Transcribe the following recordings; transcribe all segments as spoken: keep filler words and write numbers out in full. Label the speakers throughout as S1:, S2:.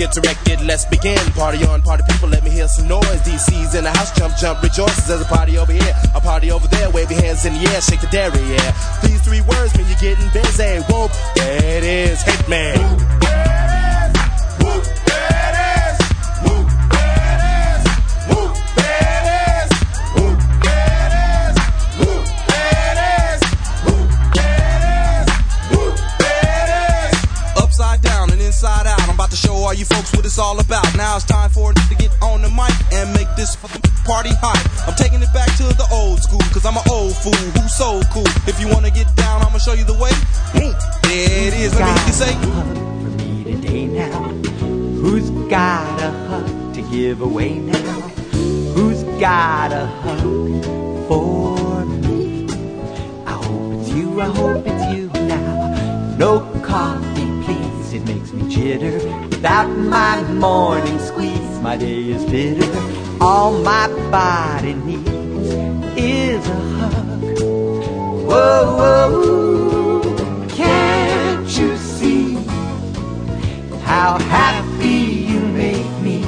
S1: get directed, let's begin. Party on, party people, let me hear some noise. D C's in the house, jump, jump, rejoices. There's a party over here, a party over there. Wave your hands in the air, shake the dairy, yeah. These three words mean you're getting busy. Whoop, there it is, hit me. Whoop, there it is. Whoop, there it is. Whoop, there it is. Whoop, there it is. Whoop, there it is. Whoop, there it is. Whoop, there it is. Upside down and inside out, I'm about to show all you folks what it's all about. Now it's time for it to get on the mic and make this party hot. I'm taking it back to the old school, cause I'm an old fool who's so cool. If you wanna get down, I'ma show you the way. There it is, let me hear you say.
S2: For me today now. Who's got a hug to give away now? Who's got a hug for me? I hope it's you, I hope it's you now. No coffee, please, it makes me jitter. Without my morning squeeze, my day is bitter. All my body needs is a hug. Whoa, whoa, can't you see how happy you make me?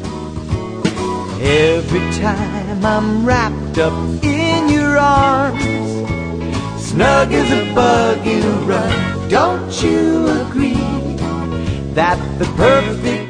S2: Every time I'm wrapped up in your arms, snug as a bug in a rug. Don't you agree that the perfect